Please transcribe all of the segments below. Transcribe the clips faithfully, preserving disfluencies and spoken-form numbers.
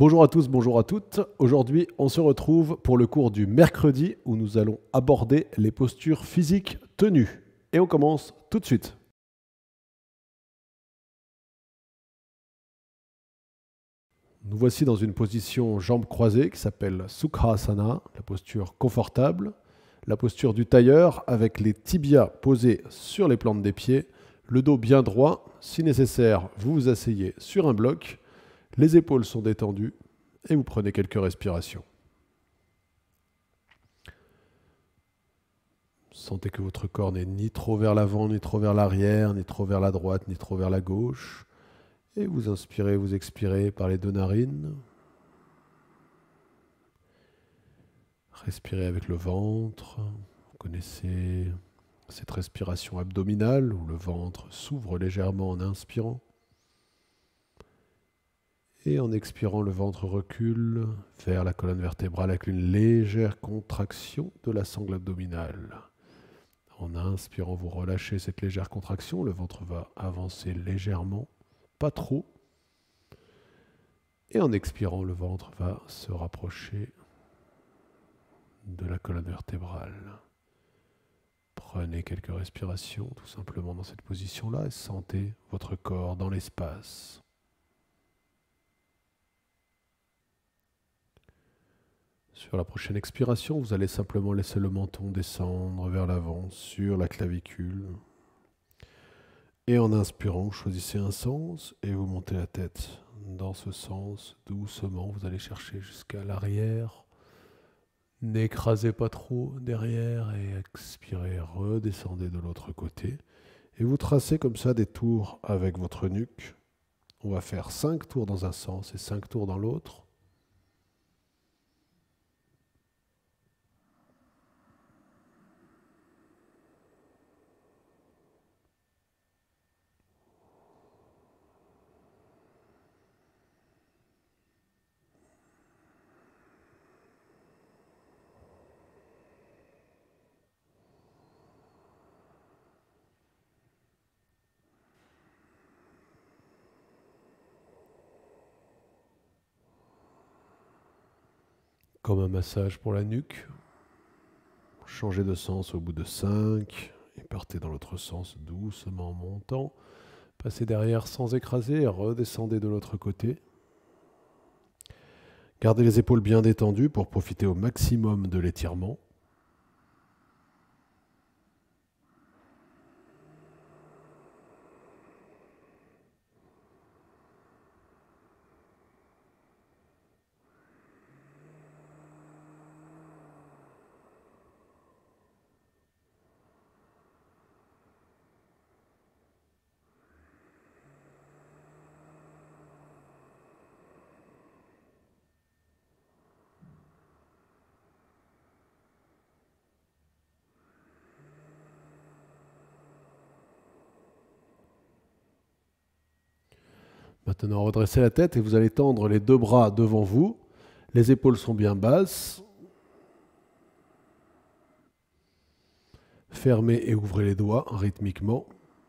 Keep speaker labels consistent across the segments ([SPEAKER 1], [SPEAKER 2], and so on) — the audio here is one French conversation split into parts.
[SPEAKER 1] Bonjour à tous, bonjour à toutes. Aujourd'hui, on se retrouve pour le cours du mercredi où nous allons aborder les postures physiques tenues. Et on commence tout de suite. Nous voici dans une position jambes croisées qui s'appelle Sukhasana, la posture confortable, la posture du tailleur avec les tibias posés sur les plantes des pieds, le dos bien droit. Si nécessaire, vous vous asseyez sur un bloc, les épaules sont détendues et vous prenez quelques respirations. Sentez que votre corps n'est ni trop vers l'avant, ni trop vers l'arrière, ni trop vers la droite, ni trop vers la gauche. Et vous inspirez, vous expirez par les deux narines. Respirez avec le ventre. Vous connaissez cette respiration abdominale où le ventre s'ouvre légèrement en inspirant. Et en expirant, le ventre recule vers la colonne vertébrale avec une légère contraction de la sangle abdominale. En inspirant, vous relâchez cette légère contraction. Le ventre va avancer légèrement, pas trop. Et en expirant, le ventre va se rapprocher de la colonne vertébrale. Prenez quelques respirations tout simplement dans cette position-là et sentez votre corps dans l'espace. Sur la prochaine expiration, vous allez simplement laisser le menton descendre vers l'avant sur la clavicule. Et en inspirant, vous choisissez un sens et vous montez la tête dans ce sens. Doucement, vous allez chercher jusqu'à l'arrière. N'écrasez pas trop derrière et expirez, redescendez de l'autre côté. Et vous tracez comme ça des tours avec votre nuque. On va faire cinq tours dans un sens et cinq tours dans l'autre. Comme un massage pour la nuque. Changez de sens au bout de cinq et partez dans l'autre sens doucement en montant. Passez derrière sans écraser et redescendez de l'autre côté. Gardez les épaules bien détendues pour profiter au maximum de l'étirement. Maintenant, redressez la tête et vous allez tendre les deux bras devant vous. Les épaules sont bien basses. Fermez et ouvrez les doigts rythmiquement.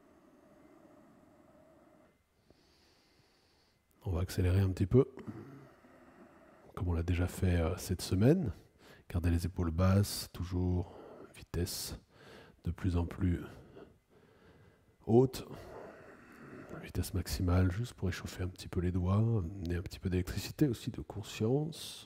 [SPEAKER 1] On va accélérer un petit peu, comme on l'a déjà fait euh, cette semaine. Gardez les épaules basses, toujours vitesse de plus en plus haute. Vitesse maximale, juste pour échauffer un petit peu les doigts, amener un petit peu d'électricité aussi, de conscience.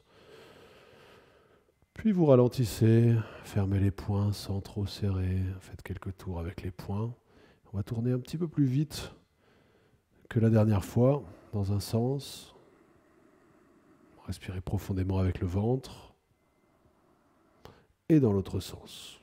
[SPEAKER 1] Puis vous ralentissez, fermez les poings sans trop serrer, faites quelques tours avec les poings. On va tourner un petit peu plus vite que la dernière fois, dans un sens. Respirez profondément avec le ventre. Et dans l'autre sens.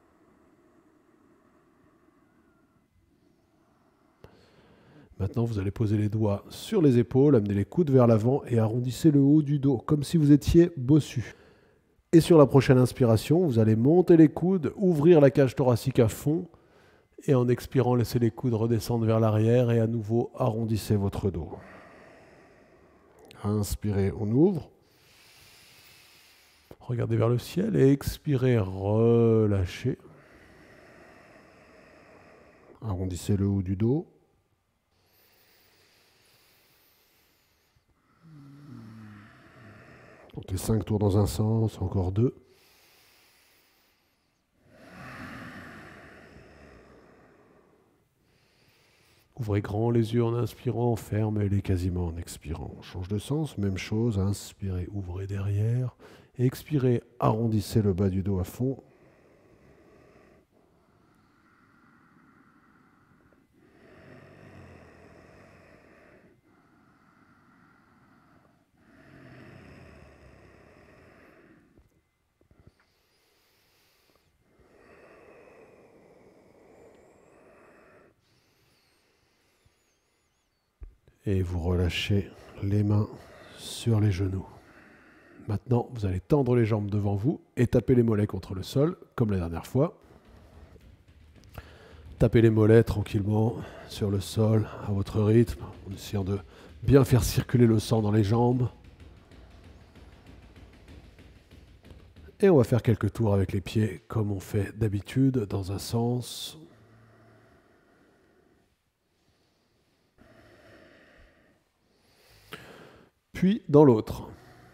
[SPEAKER 1] Maintenant, vous allez poser les doigts sur les épaules, amener les coudes vers l'avant et arrondissez le haut du dos, comme si vous étiez bossu. Et sur la prochaine inspiration, vous allez monter les coudes, ouvrir la cage thoracique à fond, et en expirant, laissez les coudes redescendre vers l'arrière et à nouveau arrondissez votre dos. Inspirez, on ouvre. Regardez vers le ciel et expirez, relâchez. Arrondissez le haut du dos. Donc les cinq tours dans un sens, encore deux. Ouvrez grand les yeux en inspirant, fermez-les quasiment en expirant. Change de sens, même chose, inspirez, ouvrez derrière. Expirez, arrondissez le bas du dos à fond. Et vous relâchez les mains sur les genoux. Maintenant, vous allez tendre les jambes devant vous et taper les mollets contre le sol, comme la dernière fois. Tapez les mollets tranquillement sur le sol, à votre rythme, en essayant de bien faire circuler le sang dans les jambes. Et on va faire quelques tours avec les pieds, comme on fait d'habitude, dans un sens. Puis dans l'autre.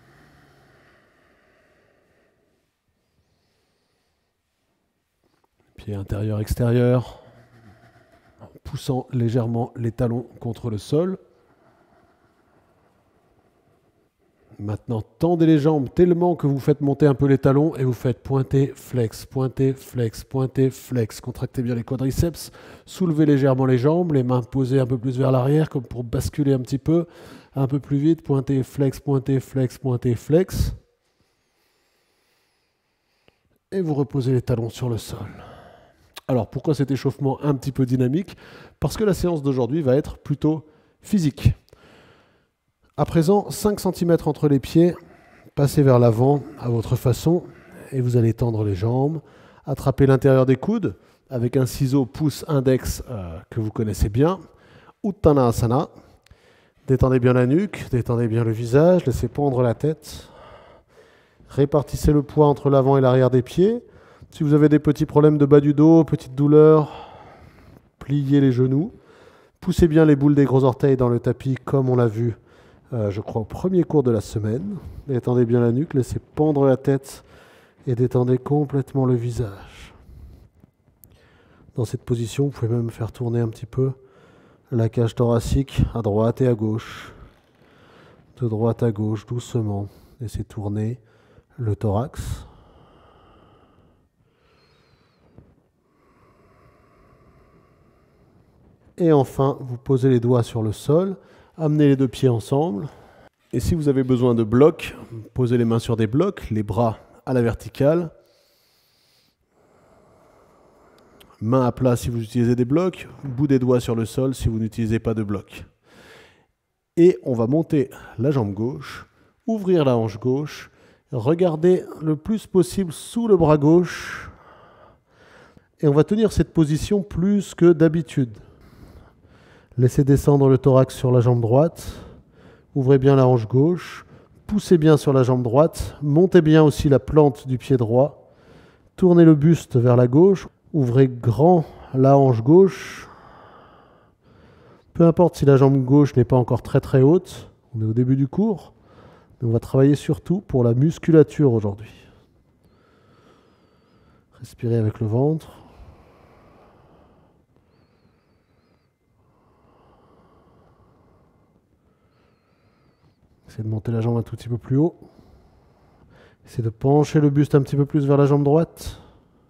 [SPEAKER 1] Pied intérieur, extérieur, en poussant légèrement les talons contre le sol. Maintenant, tendez les jambes tellement que vous faites monter un peu les talons et vous faites pointer, flex, pointer, flex, pointer, flex. Contractez bien les quadriceps, soulevez légèrement les jambes, les mains posées un peu plus vers l'arrière comme pour basculer un petit peu, un peu plus vite, pointer, flex, pointer, flex, pointer, flex. Et vous reposez les talons sur le sol. Alors, pourquoi cet échauffement un petit peu dynamique? Parce que la séance d'aujourd'hui va être plutôt physique. À présent, cinq centimètres entre les pieds, passez vers l'avant à votre façon et vous allez tendre les jambes, attraper l'intérieur des coudes avec un ciseau pouce-index euh, que vous connaissez bien, Uttanasana. Détendez bien la nuque, détendez bien le visage, laissez pendre la tête. Répartissez le poids entre l'avant et l'arrière des pieds. Si vous avez des petits problèmes de bas du dos, petites douleurs, pliez les genoux. Poussez bien les boules des gros orteils dans le tapis comme on l'a vu Euh, je crois au premier cours de la semaine. Détendez bien la nuque, laissez pendre la tête et détendez complètement le visage. Dans cette position, vous pouvez même faire tourner un petit peu la cage thoracique à droite et à gauche. De droite à gauche, doucement. Laissez tourner le thorax. Et enfin, vous posez les doigts sur le sol. Amenez les deux pieds ensemble. Et si vous avez besoin de blocs, posez les mains sur des blocs, les bras à la verticale. Main à plat si vous utilisez des blocs, bout des doigts sur le sol si vous n'utilisez pas de blocs. Et on va monter la jambe gauche, ouvrir la hanche gauche, regarder le plus possible sous le bras gauche. Et on va tenir cette position plus que d'habitude. Laissez descendre le thorax sur la jambe droite. Ouvrez bien la hanche gauche. Poussez bien sur la jambe droite. Montez bien aussi la plante du pied droit. Tournez le buste vers la gauche. Ouvrez grand la hanche gauche. Peu importe si la jambe gauche n'est pas encore très très haute. On est au début du cours. Mais on va travailler surtout pour la musculature aujourd'hui. Respirez avec le ventre. Essayez de monter la jambe un tout petit peu plus haut. Essayez de pencher le buste un petit peu plus vers la jambe droite.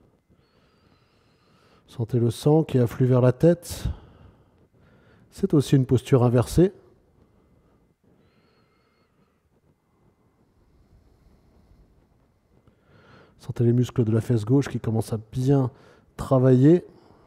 [SPEAKER 1] Sentez le sang qui afflue vers la tête. C'est aussi une posture inversée. Sentez les muscles de la fesse gauche qui commencent à bien travailler.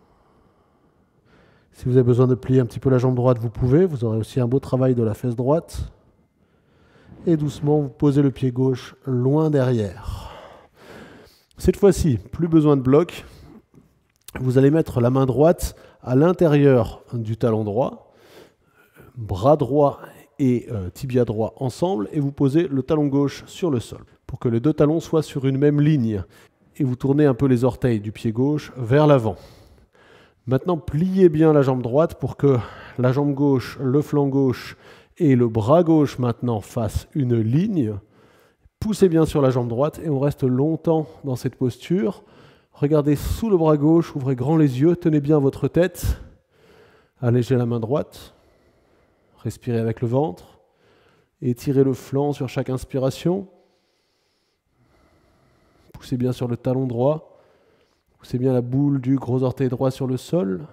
[SPEAKER 1] Si vous avez besoin de plier un petit peu la jambe droite, vous pouvez. Vous aurez aussi un beau travail de la fesse droite. Et doucement, vous posez le pied gauche loin derrière. Cette fois-ci, plus besoin de bloc. Vous allez mettre la main droite à l'intérieur du talon droit, bras droit et euh, tibia droit ensemble, et vous posez le talon gauche sur le sol pour que les deux talons soient sur une même ligne. Et vous tournez un peu les orteils du pied gauche vers l'avant. Maintenant, pliez bien la jambe droite pour que la jambe gauche, le flanc gauche et le bras gauche maintenant fassent une ligne. Poussez bien sur la jambe droite et on reste longtemps dans cette posture. Regardez sous le bras gauche, ouvrez grand les yeux, tenez bien votre tête. Allégez la main droite. Respirez avec le ventre. Étirez le flanc sur chaque inspiration. Poussez bien sur le talon droit. Poussez bien la boule du gros orteil droit sur le sol.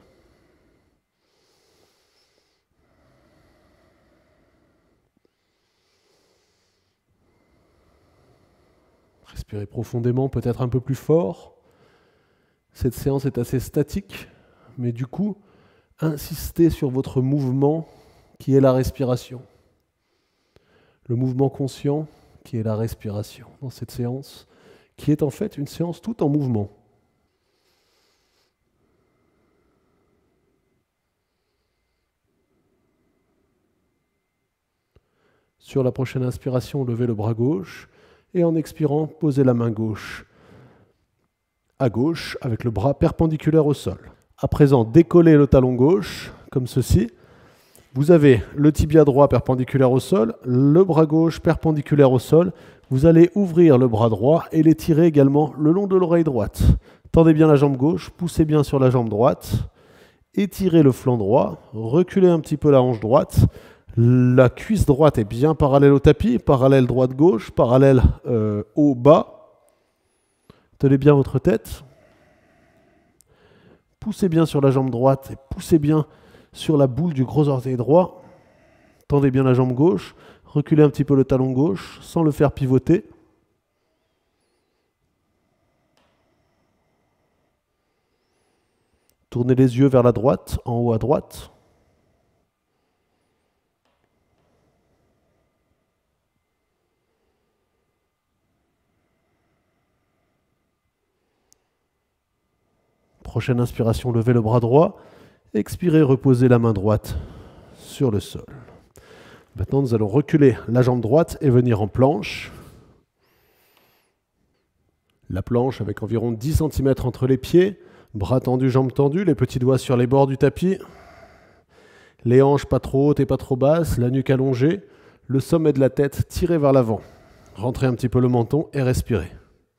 [SPEAKER 1] Respirez profondément, peut-être un peu plus fort. Cette séance est assez statique, mais du coup, insistez sur votre mouvement qui est la respiration. Le mouvement conscient qui est la respiration dans cette séance, qui est en fait une séance tout en mouvement. Sur la prochaine inspiration, levez le bras gauche et en expirant, posez la main gauche à gauche avec le bras perpendiculaire au sol. À présent, décollez le talon gauche comme ceci. Vous avez le tibia droit perpendiculaire au sol, le bras gauche perpendiculaire au sol. Vous allez ouvrir le bras droit et l'étirer également le long de l'oreille droite. Tendez bien la jambe gauche, poussez bien sur la jambe droite, étirez le flanc droit, reculez un petit peu la hanche droite. La cuisse droite est bien parallèle au tapis, parallèle droite-gauche, parallèle euh, haut-bas. Tenez bien votre tête. Poussez bien sur la jambe droite et poussez bien sur la boule du gros orteil droit. Tendez bien la jambe gauche. Reculez un petit peu le talon gauche sans le faire pivoter. Tournez les yeux vers la droite, en haut à droite. Prochaine inspiration, levez le bras droit. Expirez, reposez la main droite sur le sol. Maintenant, nous allons reculer la jambe droite et venir en planche. La planche avec environ dix centimètres entre les pieds. Bras tendus, jambes tendues, les petits doigts sur les bords du tapis. Les hanches pas trop hautes et pas trop basses, la nuque allongée. Le sommet de la tête tiré vers l'avant. Rentrez un petit peu le menton et respirez.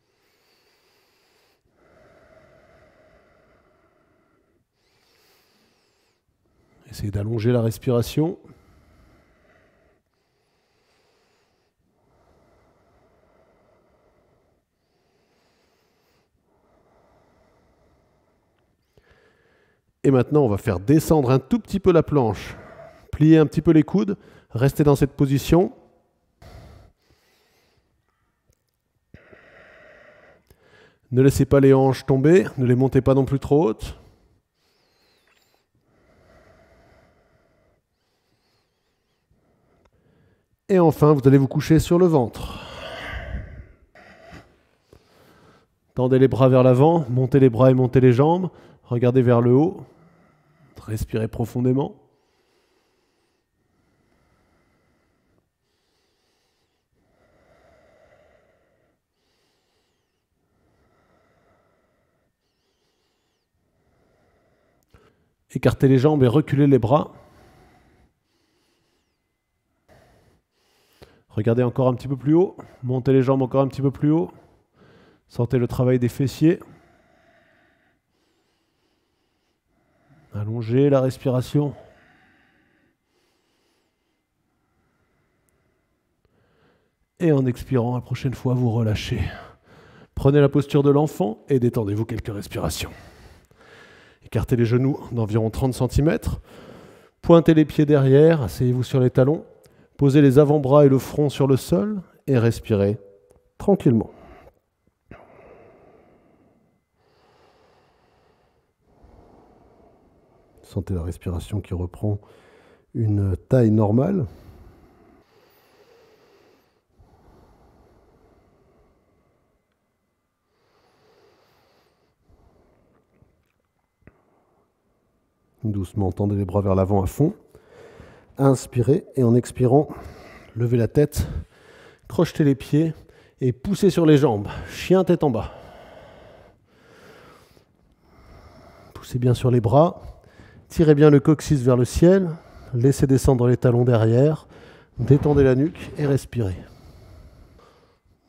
[SPEAKER 1] Essayez d'allonger la respiration. Et maintenant, on va faire descendre un tout petit peu la planche. Pliez un petit peu les coudes. Restez dans cette position. Ne laissez pas les hanches tomber. Ne les montez pas non plus trop hautes. Et enfin, vous allez vous coucher sur le ventre. Tendez les bras vers l'avant, montez les bras et montez les jambes. Regardez vers le haut. Respirez profondément. Écartez les jambes et reculez les bras. Regardez encore un petit peu plus haut. Montez les jambes encore un petit peu plus haut. Sentez le travail des fessiers. Allongez la respiration. Et en expirant, la prochaine fois, vous relâchez. Prenez la posture de l'enfant et détendez-vous quelques respirations. Écartez les genoux d'environ trente centimètres. Pointez les pieds derrière, asseyez-vous sur les talons. Posez les avant-bras et le front sur le sol et respirez tranquillement. Sentez la respiration qui reprend une taille normale. Doucement, tendez les bras vers l'avant à fond. Inspirez et en expirant, levez la tête, crochetez les pieds et poussez sur les jambes. Chien tête en bas. Poussez bien sur les bras. Tirez bien le coccyx vers le ciel. Laissez descendre les talons derrière. Détendez la nuque et respirez.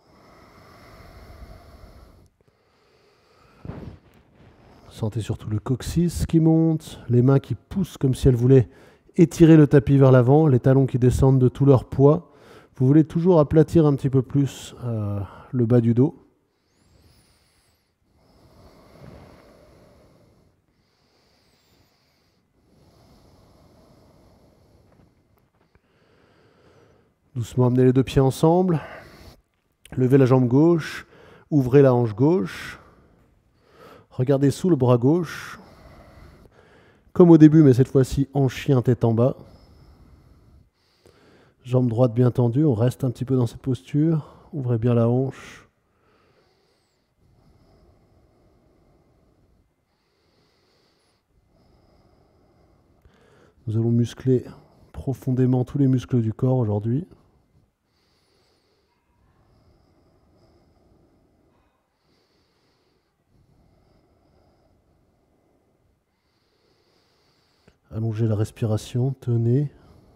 [SPEAKER 1] Sentez surtout le coccyx qui monte, les mains qui poussent comme si elles voulaient étirer le tapis vers l'avant, les talons qui descendent de tout leur poids. Vous voulez toujours aplatir un petit peu plus euh, le bas du dos. Doucement amenez les deux pieds ensemble. Levez la jambe gauche, ouvrez la hanche gauche. Regardez sous le bras gauche. Comme au début, mais cette fois-ci en chien, tête en bas. Jambe droite bien tendue, on reste un petit peu dans cette posture. Ouvrez bien la hanche. Nous allons muscler profondément tous les muscles du corps aujourd'hui. Allongez la respiration, tenez.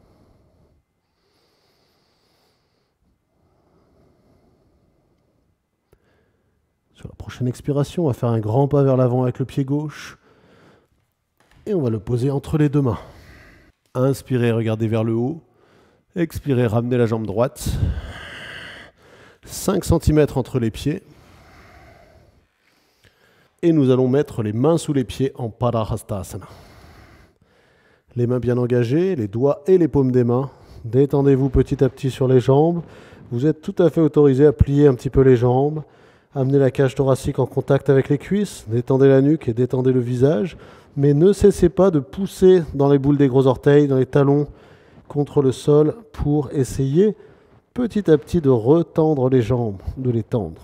[SPEAKER 1] Sur la prochaine expiration, on va faire un grand pas vers l'avant avec le pied gauche. Et on va le poser entre les deux mains. Inspirez, regardez vers le haut. Expirez, ramenez la jambe droite. cinq centimètres entre les pieds. Et nous allons mettre les mains sous les pieds en Padahastasana. Les mains bien engagées, les doigts et les paumes des mains. Détendez-vous petit à petit sur les jambes. Vous êtes tout à fait autorisé à plier un petit peu les jambes. Amenez la cage thoracique en contact avec les cuisses. Détendez la nuque et détendez le visage. Mais ne cessez pas de pousser dans les boules des gros orteils, dans les talons contre le sol pour essayer petit à petit de retendre les jambes, de les tendre.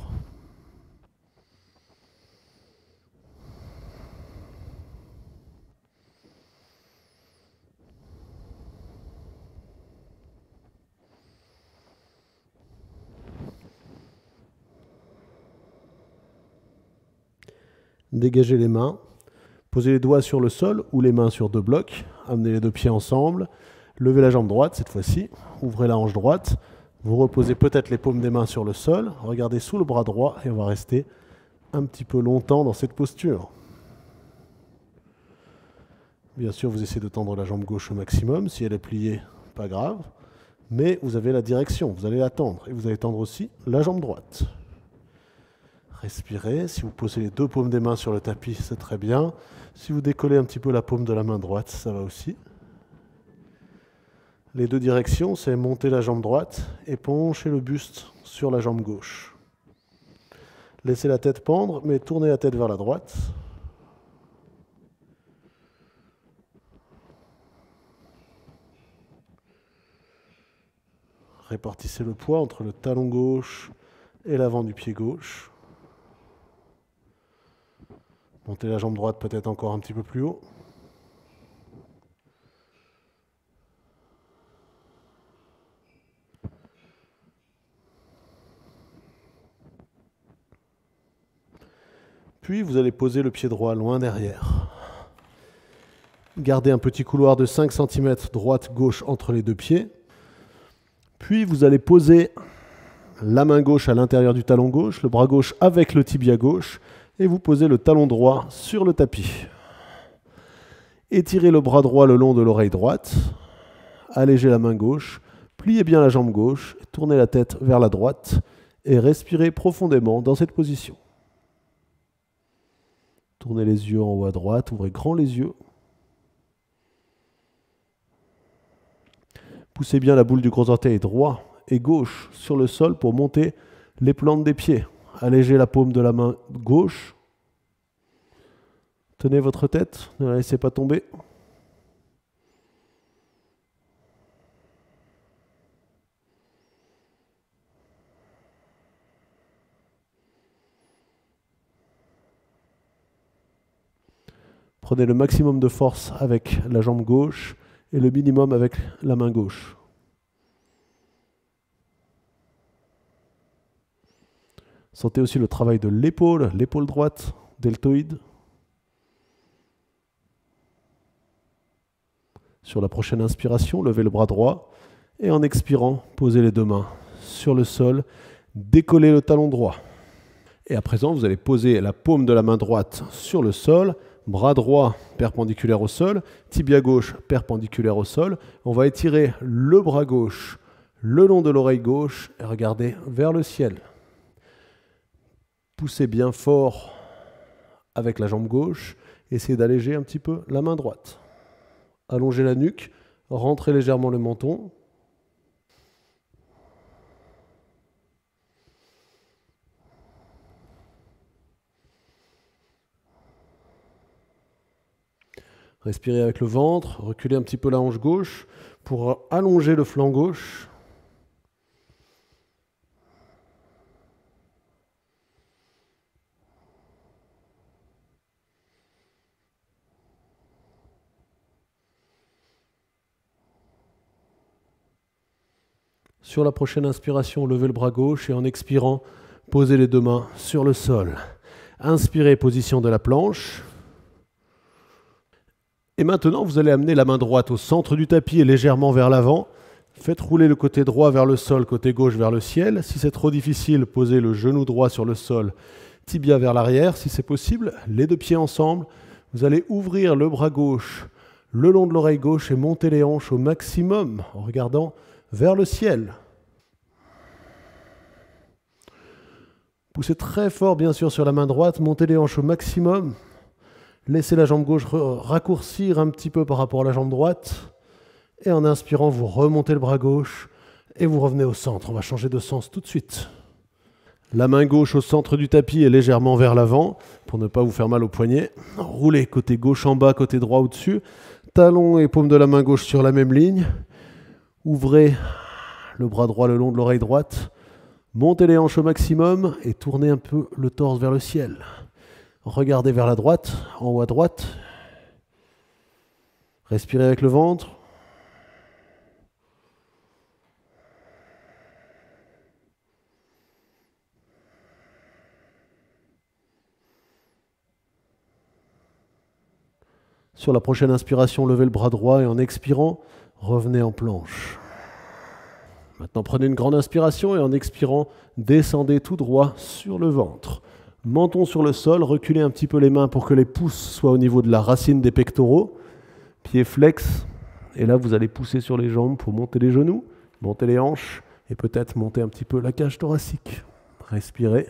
[SPEAKER 1] Dégagez les mains, posez les doigts sur le sol ou les mains sur deux blocs, amenez les deux pieds ensemble, levez la jambe droite cette fois-ci, ouvrez la hanche droite, vous reposez peut-être les paumes des mains sur le sol, regardez sous le bras droit et on va rester un petit peu longtemps dans cette posture. Bien sûr, vous essayez de tendre la jambe gauche au maximum, si elle est pliée, pas grave, mais vous avez la direction, vous allez la tendre et vous allez tendre aussi la jambe droite. Respirez, si vous posez les deux paumes des mains sur le tapis, c'est très bien. Si vous décollez un petit peu la paume de la main droite, ça va aussi. Les deux directions, c'est monter la jambe droite et pencher le buste sur la jambe gauche. Laissez la tête pendre, mais tournez la tête vers la droite. Répartissez le poids entre le talon gauche et l'avant du pied gauche. Montez la jambe droite peut-être encore un petit peu plus haut. Puis vous allez poser le pied droit loin derrière. Gardez un petit couloir de cinq centimètres droite-gauche entre les deux pieds. Puis vous allez poser la main gauche à l'intérieur du talon gauche, le bras gauche avec le tibia gauche. Et vous posez le talon droit sur le tapis. Étirez le bras droit le long de l'oreille droite. Allégez la main gauche. Pliez bien la jambe gauche. Tournez la tête vers la droite. Et respirez profondément dans cette position. Tournez les yeux en haut à droite. Ouvrez grand les yeux. Poussez bien la boule du gros orteil droit et gauche sur le sol pour monter les plantes des pieds. Allégez la paume de la main gauche. Tenez votre tête, ne la laissez pas tomber. Prenez le maximum de force avec la jambe gauche et le minimum avec la main gauche. Sentez aussi le travail de l'épaule, l'épaule droite, deltoïde. Sur la prochaine inspiration, levez le bras droit et en expirant, posez les deux mains sur le sol, décollez le talon droit. Et à présent, vous allez poser la paume de la main droite sur le sol, Bras droit perpendiculaire au sol, tibia gauche perpendiculaire au sol. On va étirer le bras gauche le long de l'oreille gauche et regarder vers le ciel. Poussez bien fort avec la jambe gauche. Essayez d'alléger un petit peu la main droite. Allongez la nuque, rentrez légèrement le menton. Respirez avec le ventre, reculez un petit peu la hanche gauche pour allonger le flanc gauche. Sur la prochaine inspiration, levez le bras gauche et en expirant, posez les deux mains sur le sol. Inspirez, position de la planche. Et maintenant, vous allez amener la main droite au centre du tapis et légèrement vers l'avant. Faites rouler le côté droit vers le sol, côté gauche vers le ciel. Si c'est trop difficile, posez le genou droit sur le sol, tibia vers l'arrière. Si c'est possible, les deux pieds ensemble. Vous allez ouvrir le bras gauche le long de l'oreille gauche et monter les hanches au maximum en regardant vers le ciel. Poussez très fort, bien sûr, sur la main droite. Montez les hanches au maximum. Laissez la jambe gauche raccourcir un petit peu par rapport à la jambe droite. Et en inspirant, vous remontez le bras gauche et vous revenez au centre. On va changer de sens tout de suite. La main gauche au centre du tapis et légèrement vers l'avant pour ne pas vous faire mal au poignet. Roulez côté gauche en bas, côté droit au-dessus. Talon et paume de la main gauche sur la même ligne. Ouvrez le bras droit le long de l'oreille droite. Montez les hanches au maximum et tournez un peu le torse vers le ciel. Regardez vers la droite, en haut à droite. Respirez avec le ventre. Sur la prochaine inspiration, levez le bras droit et en expirant, revenez en planche. Maintenant, prenez une grande inspiration et en expirant, descendez tout droit sur le ventre. Menton sur le sol, reculez un petit peu les mains pour que les pouces soient au niveau de la racine des pectoraux. Pieds flex. Et là, vous allez pousser sur les jambes pour monter les genoux, monter les hanches et peut-être monter un petit peu la cage thoracique. Respirez.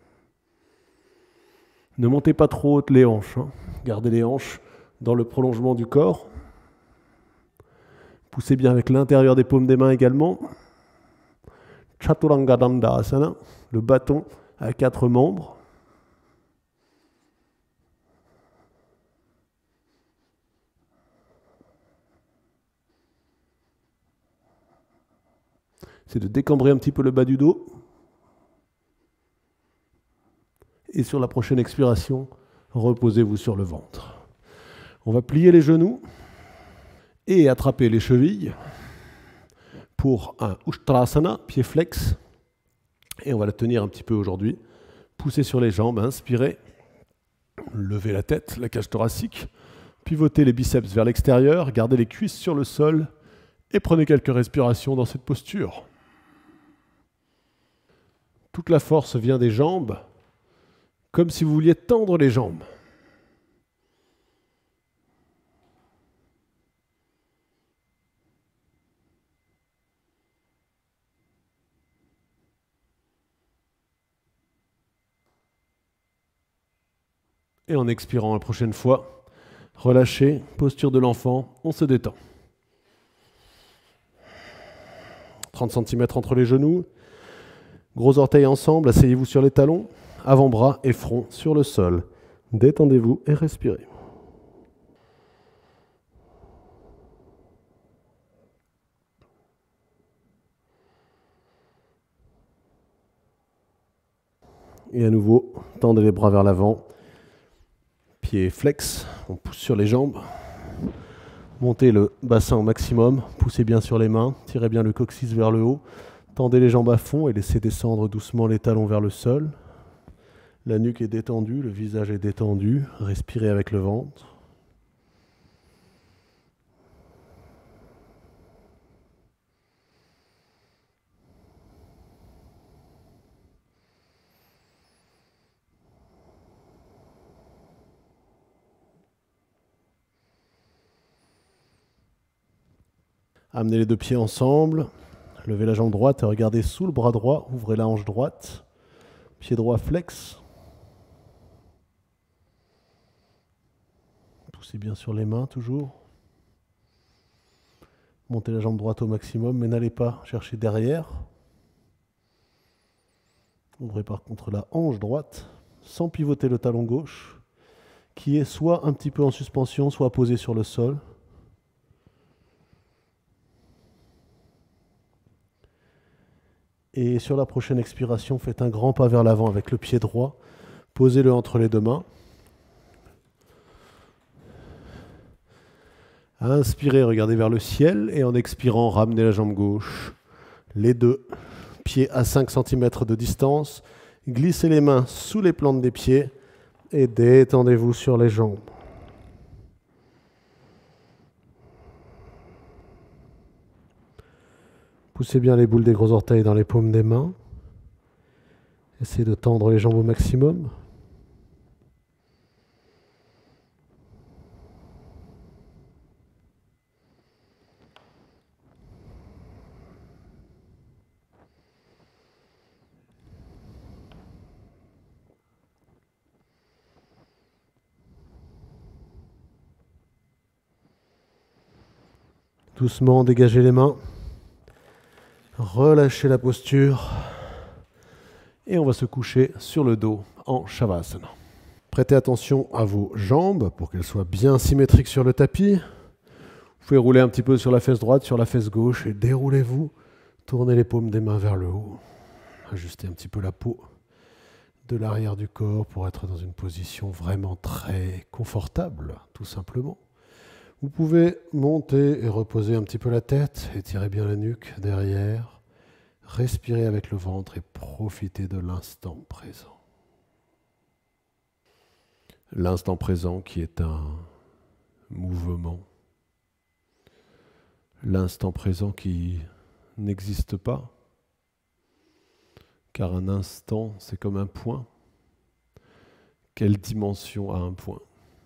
[SPEAKER 1] Ne montez pas trop haute les hanches. Hein. Gardez les hanches dans le prolongement du corps. Poussez bien avec l'intérieur des paumes des mains également. Chaturanga Dandasana, le bâton à quatre membres. C'est de décambrer un petit peu le bas du dos. Et sur la prochaine expiration, reposez-vous sur le ventre. On va plier les genoux et attraper les chevilles pour un Ustrasana, pied flex. Et on va la tenir un petit peu aujourd'hui. Poussez sur les jambes, inspirez. Levez la tête, la cage thoracique. Pivotez les biceps vers l'extérieur. Gardez les cuisses sur le sol. Et prenez quelques respirations dans cette posture. Toute la force vient des jambes, comme si vous vouliez tendre les jambes. Et en expirant la prochaine fois, relâchez, posture de l'enfant, on se détend. trente centimètres entre les genoux. Gros orteils ensemble, asseyez-vous sur les talons, avant-bras et front sur le sol. Détendez-vous et respirez. Et à nouveau, tendez les bras vers l'avant. Pieds flex, on pousse sur les jambes. Montez le bassin au maximum, poussez bien sur les mains, tirez bien le coccyx vers le haut. Tendez les jambes à fond et laissez descendre doucement les talons vers le sol. La nuque est détendue, le visage est détendu. Respirez avec le ventre. Amenez les deux pieds ensemble. Levez la jambe droite et regardez sous le bras droit. Ouvrez la hanche droite. Pied droit flex. Poussez bien sur les mains toujours. Montez la jambe droite au maximum, mais n'allez pas chercher derrière. Ouvrez par contre la hanche droite, sans pivoter le talon gauche, qui est soit un petit peu en suspension, soit posé sur le sol. Et sur la prochaine expiration, faites un grand pas vers l'avant avec le pied droit. Posez-le entre les deux mains. Inspirez, regardez vers le ciel et en expirant, ramenez la jambe gauche. Les deux pieds à cinq centimètres de distance. Glissez les mains sous les plantes des pieds et détendez-vous sur les jambes. Poussez bien les boules des gros orteils dans les paumes des mains. Essayez de tendre les jambes au maximum. Doucement, dégagez les mains. Relâchez la posture. Et on va se coucher sur le dos en Shavasana. Prêtez attention à vos jambes pour qu'elles soient bien symétriques sur le tapis. Vous pouvez rouler un petit peu sur la fesse droite, sur la fesse gauche et déroulez-vous. Tournez les paumes des mains vers le haut. Ajustez un petit peu la peau de l'arrière du corps pour être dans une position vraiment très confortable, tout simplement. Vous pouvez monter et reposer un petit peu la tête, étirez bien la nuque derrière, respirez avec le ventre et profitez de l'instant présent. L'instant présent qui est un mouvement, l'instant présent qui n'existe pas, car un instant c'est comme un point. Quelle dimension a un point ?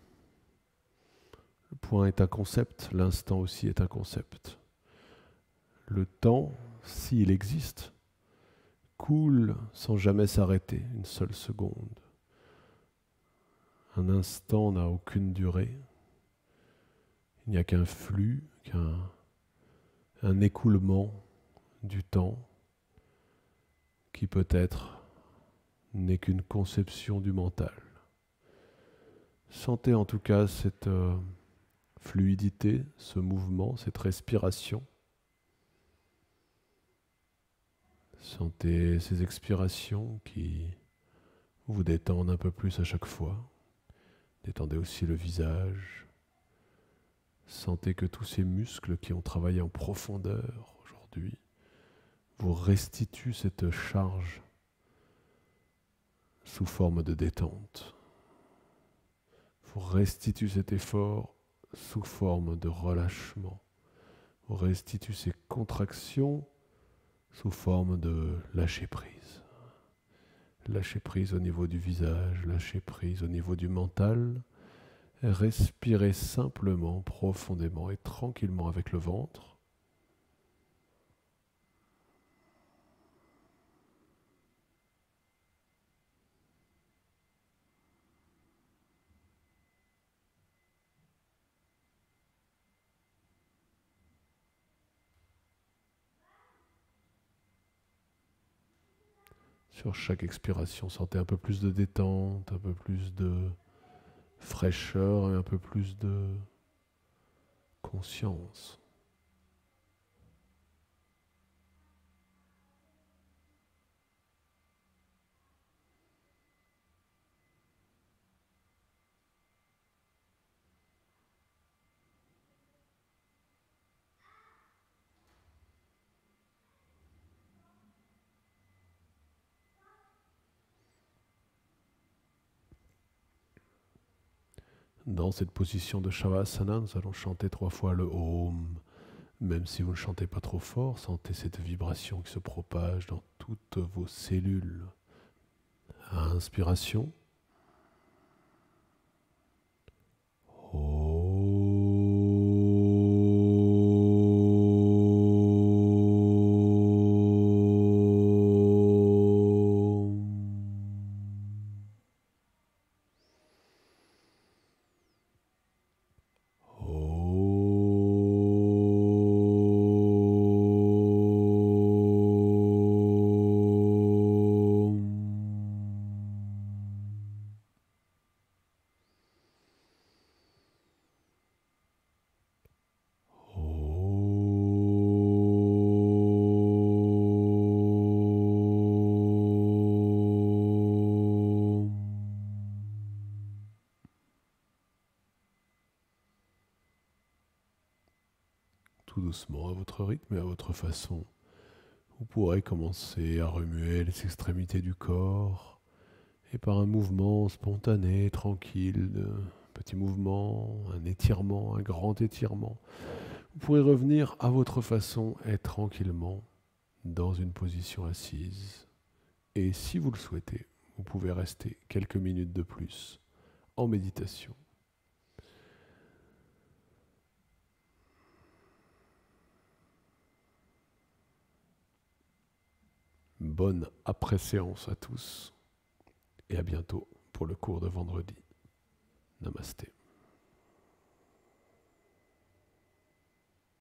[SPEAKER 1] Le point est un concept, l'instant aussi est un concept. Le temps, s'il existe, coule sans jamais s'arrêter, une seule seconde. Un instant n'a aucune durée. Il n'y a qu'un flux, qu'un un écoulement du temps qui peut-être n'est qu'une conception du mental. Sentez en tout cas cette euh, fluidité, ce mouvement, cette respiration. Sentez ces expirations qui vous détendent un peu plus à chaque fois. Détendez aussi le visage. Sentez que tous ces muscles qui ont travaillé en profondeur aujourd'hui vous restituent cette charge sous forme de détente. Vous restituent cet effort sous forme de relâchement. Vous restituent ces contractions sous forme de lâcher prise. Lâcher prise au niveau du visage, lâcher prise au niveau du mental. Respirez simplement, profondément et tranquillement avec le ventre. Sur chaque expiration, sentez un peu plus de détente, un peu plus de fraîcheur et un peu plus de conscience. Dans cette position de Shavasana, nous allons chanter trois fois le Om. Même si vous ne chantez pas trop fort, sentez cette vibration qui se propage dans toutes vos cellules. Inspiration. Om. tout doucement, à votre rythme et à votre façon. Vous pourrez commencer à remuer les extrémités du corps et par un mouvement spontané, tranquille, de petit mouvement, un étirement, un grand étirement, vous pourrez revenir à votre façon et tranquillement dans une position assise. Et si vous le souhaitez, vous pouvez rester quelques minutes de plus en méditation. Bonne après-séance à tous et à bientôt pour le cours de vendredi. Namasté.